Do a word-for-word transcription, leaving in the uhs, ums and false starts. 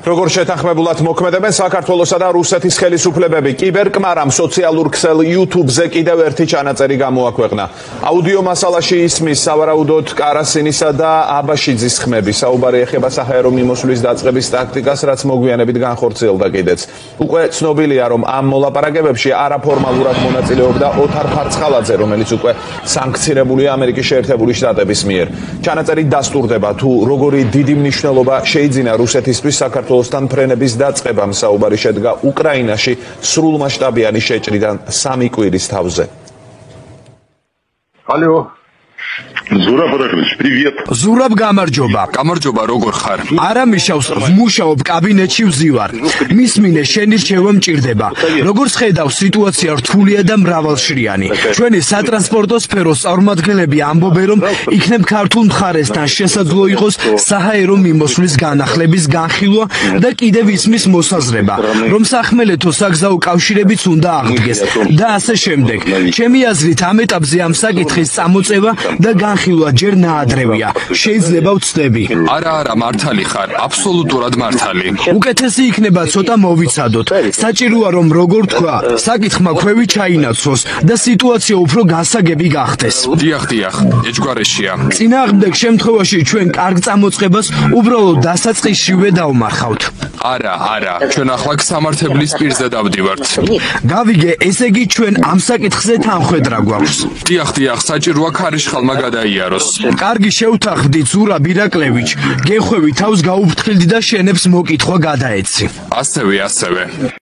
როგორ შეთანხმებულად მოქმედებენ საქართველოსა და რუსეთის ხელისუფლებები კიბერკმარამ სოციალურ ქსელ YouTube-ზე კიდევ ერთი ჩანაწერი გამოაქვეყნა. აუდიო მასალაში ისმის სავარაუდოდ კარასინისა და აბაშიძის ხმები. საუბარი ეხება საჰაერო მიმოსვლის დაწყების ტაქტიკას, რაც მოგვიანებით განხორციელდა კიდეც. უკვე ცნობილია, რომ ამ მოლაპარაკებებში არაფორმალურად მონაწილეობდა ოთარ ფარცხალაძე, რომელიც უკვე სანქცირებულია ამერიკის შეერთებული შტატების მიერ. ჩანაწერი დასტურდება, თუ როგორი დიდი მნიშვნელობა შეიძინა რუსეთისთვის საქართველოსთან ფრენების დაწყებამ. საუბარი შედგა უკრაინაში სრულმასშტაბიანი შეჭრიდან სამი კვირის თავზე. Алло. Зураб Раглич, привет. Зураб გამარჯობა. გამარჯობა, როგორ ხარ? არა მიშავს, ვმუშაობ კაბინეტში ვზივარ. მისმინე შენი რჩევა მჭირდება. როგორც ხედავ, სიტუაცია რთულია და მრავალშრიანი. ჩვენი სატრანსპორტო სფეროს წარმომადგენლები ამბობენ, რომ იქნებ ქართულ მხარესთან შესაძლო იყოს საჰაერო მიმოსვლის განახლების განხილვა და კიდევ ისმის მოსაზრება, რომ სახმელეთო საგზაო კავშირებიც უნდა აღდგეს და ასე შემდეგ. ჩემი აზრით, ამ ეტაპზე ამ საკითხის წამოწევა და განხილვა ჯერ ნაადრევია. შეიძლება ვცდები. არა, არა, მართალი ხარ, აბსოლუტურად მართალი. უკეთესი იქნება ცოტა მოვიცადოთ. საჭიროა რომ როგორ თქვა, საკითხმა ქვევი ჩაინაცვლოს და სიტუაცია უფრო გასაგები გახდეს. დიახ, დიახ, ეჭვგარეშეა. წინააღმდეგ შემთხვევაში ჩვენ კარგ წამოწყებას უბრალოდ დასაწყისშივე დავმარხავთ. არა, არა, ჩვენ ახლა სამართლებლის პირზე დავდივართ. გავიგე, ესე იგი ჩვენ ამ საკითხზე თანხვედრა გვაქვს. დიახ, დიახ, საჭიროა ქარიშხალმა გადაიაროს. კარგი შევთანხმდით, ზურაბ ირაკლევიჩ, გეხვევი თავს გაუფრთხილდი და შენებს მოკითხვა გადაეცი. ასევე, ასევე.